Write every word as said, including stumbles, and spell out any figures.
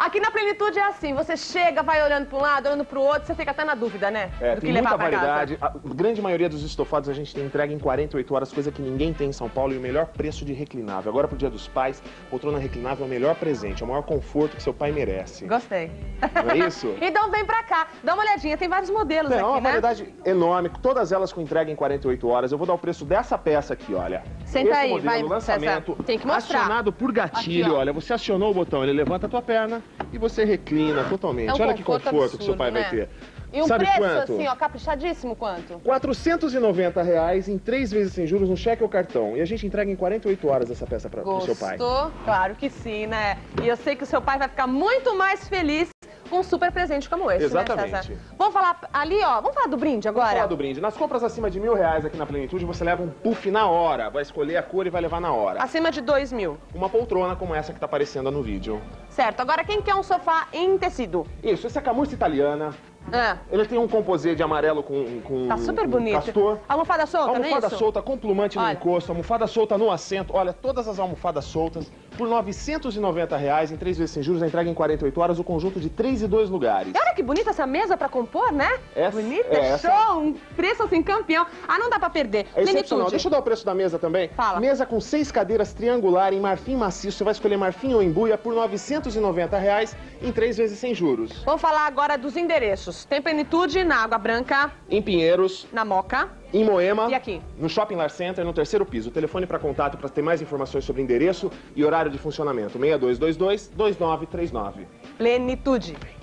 Aqui na Plenitude é assim, você chega, vai olhando para um lado, olhando para o outro, você fica até na dúvida, né? É, do tem que muita levar pra variedade. casa. A grande maioria dos estofados a gente tem entrega em quarenta e oito horas, coisa que ninguém tem em São Paulo, e o melhor preço de reclinável. Agora pro Dia dos Pais, poltrona reclinável é o melhor presente, é o maior conforto que seu pai merece. Gostei. Não é isso? Então vem pra cá, dá uma olhadinha, tem vários modelos Tem aqui, uma né? variedade enorme, todas elas com entrega em quarenta e oito horas. Eu vou dar o preço dessa peça aqui, olha. Senta Esse aí, modelo, vai, lançamento, César. Tem que mostrar. acionado por gatilho, Aqui, ó. olha. Você acionou o botão, ele levanta a tua perna e você reclina totalmente. É um olha que conforto absurdo, que seu pai né? vai ter. E um Sabe preço quanto? assim, ó, caprichadíssimo, quanto? quatrocentos e noventa reais em três vezes sem juros no cheque ou cartão. E a gente entrega em quarenta e oito horas essa peça para o seu pai. Gostou? Claro que sim, né? E eu sei que o seu pai vai ficar muito mais feliz com um super presente como esse, Exatamente. né, César? Vamos falar ali, ó, vamos falar do brinde agora? Vamos falar do brinde. Nas compras acima de mil reais aqui na Plenitude, você leva um puff na hora. Vai escolher a cor e vai levar na hora. Acima de dois mil. Uma poltrona como essa que está aparecendo no vídeo. Certo. Agora, quem quer um sofá em tecido? Isso, essa é a camurça italiana. Ah. Ele tem um composê de amarelo com, com Tá super com bonito. castor. Almofada solta, não é Almofada isso? solta com plumante no Olha. encosto, almofada solta no assento. Olha, todas as almofadas soltas por novecentos e noventa reais em três vezes sem juros, a entrega em quarenta e oito horas, o conjunto de três e dois lugares. E olha que bonita essa mesa pra compor, né? Essa- bonita, é, essa- show, um preço assim campeão. Ah, não dá pra perder. É excepcional. Plenitude. Deixa eu dar o preço da mesa também. Fala. Mesa com seis cadeiras triangular em marfim maciço. Você vai escolher marfim ou embuia por novecentos e noventa reais em três vezes sem juros. Vamos falar agora dos endereços. Tem Plenitude na Água Branca, Em Pinheiros, na Moca. em Moema, E aqui? no Shopping Lar Center, no terceiro piso. O telefone para contato para ter mais informações sobre endereço e horário de funcionamento. seis dois dois dois, dois nove três nove. Plenitude.